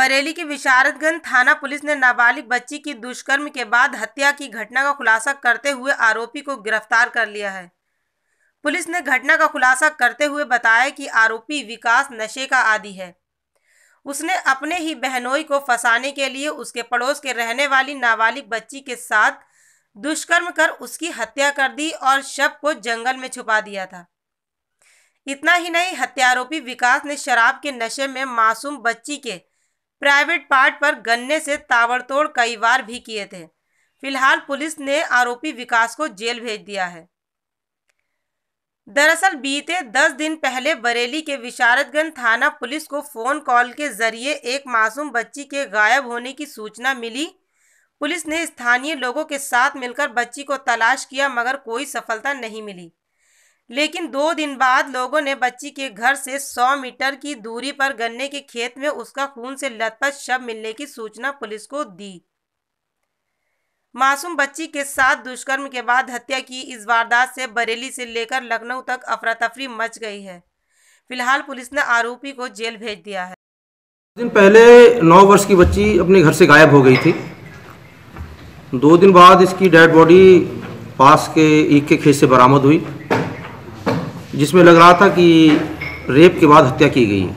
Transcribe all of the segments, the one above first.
बरेली की विशारदगंज थाना पुलिस ने नाबालिग बच्ची की दुष्कर्म के बाद हत्या की घटना का खुलासा करते हुए आरोपी को गिरफ्तार कर लिया है। पुलिस ने घटना का खुलासा करते हुए बताया कि आरोपी विकास नशे का आदी है। उसने अपने ही बहनोई को फंसाने के लिए उसके पड़ोस के रहने वाली नाबालिग बच्ची के साथ दुष्कर्म कर उसकी हत्या कर दी और शव को जंगल में छुपा दिया था। इतना ही नहीं, हत्यारोपी विकास ने शराब के नशे में मासूम बच्ची के प्राइवेट पार्ट पर गन्ने से ताबड़तोड़ कई वार भी किए थे। फिलहाल पुलिस ने आरोपी विकास को जेल भेज दिया है। दरअसल बीते 10 दिन पहले बरेली के विशारदगंज थाना पुलिस को फोन कॉल के जरिए एक मासूम बच्ची के गायब होने की सूचना मिली। पुलिस ने स्थानीय लोगों के साथ मिलकर बच्ची को तलाश किया मगर कोई सफलता नहीं मिली। लेकिन 2 दिन बाद लोगों ने बच्ची के घर से 100 मीटर की दूरी पर गन्ने के खेत में उसका खून से लथपथ शव मिलने की सूचना पुलिस को दी। मासूम बच्ची के साथ दुष्कर्म के बाद हत्या की इस वारदात से बरेली से लेकर लखनऊ तक अफरा तफरी मच गई है। फिलहाल पुलिस ने आरोपी को जेल भेज दिया है। दिन पहले 9 वर्ष की बच्ची अपने घर से गायब हो गई थी। 2 दिन बाद इसकी डेड बॉडी पास के ईख के खेत से बरामद हुई, जिसमें लग रहा था कि रेप के बाद हत्या की गई है।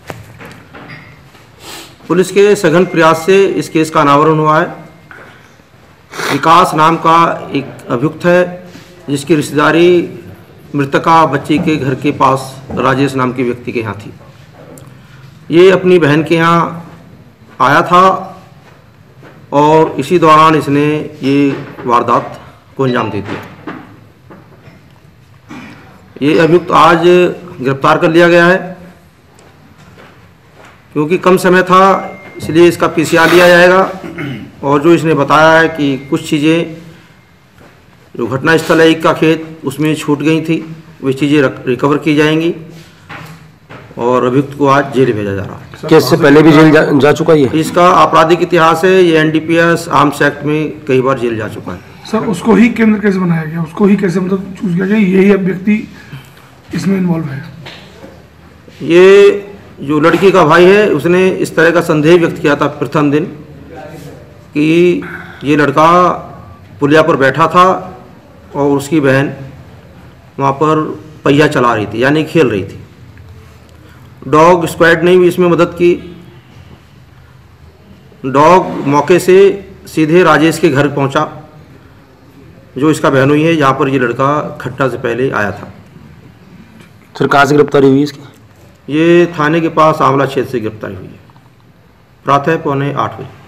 पुलिस के सघन प्रयास से इस केस का अनावरण हुआ है। विकास नाम का एक अभियुक्त है जिसकी रिश्तेदारी मृतका बच्ची के घर के पास राजेश नाम के व्यक्ति के यहाँ थी। ये अपनी बहन के यहाँ आया था और इसी दौरान इसने ये वारदात को अंजाम दे दिया। ये अभियुक्त आज गिरफ्तार कर लिया गया है। क्योंकि कम समय था इसलिए इसका पीसीआर लिया जाएगा और जो इसने बताया है कि कुछ चीज़ें जो घटनास्थल है ईख का खेत उसमें छूट गई थी, वे चीज़ें रिकवर की जाएंगी और अभियुक्त को आज जेल भेजा जा रहा है। केस से पहले भी जेल जा चुका है। इसका आपराधिक इतिहास है, ये एनडीपीएस आर्म्स एक्ट में कई बार जेल जा चुका है। सर उसको ही केंद्र कैसे बनाया गया, उसको ही कैसे मतलब चूज किया गया, यही व्यक्ति इसमें इन्वॉल्व है? ये जो लड़की का भाई है उसने इस तरह का संदेह व्यक्त किया था प्रथम दिन कि ये लड़का पुलिया पर बैठा था और उसकी बहन वहाँ पर पहिया चला रही थी, यानी खेल रही थी। डॉग स्क्वाड ने भी इसमें मदद की। डॉग मौके से सीधे राजेश के घर पहुँचा जो इसका बहनोई है, जहाँ पर ये लड़का घटना से पहले आया था। सर कहाँ से गिरफ्तारी हुई इसकी? ये थाने के पास आंवला क्षेत्र से गिरफ्तारी हुई है। प्रातः 7:45 बजे।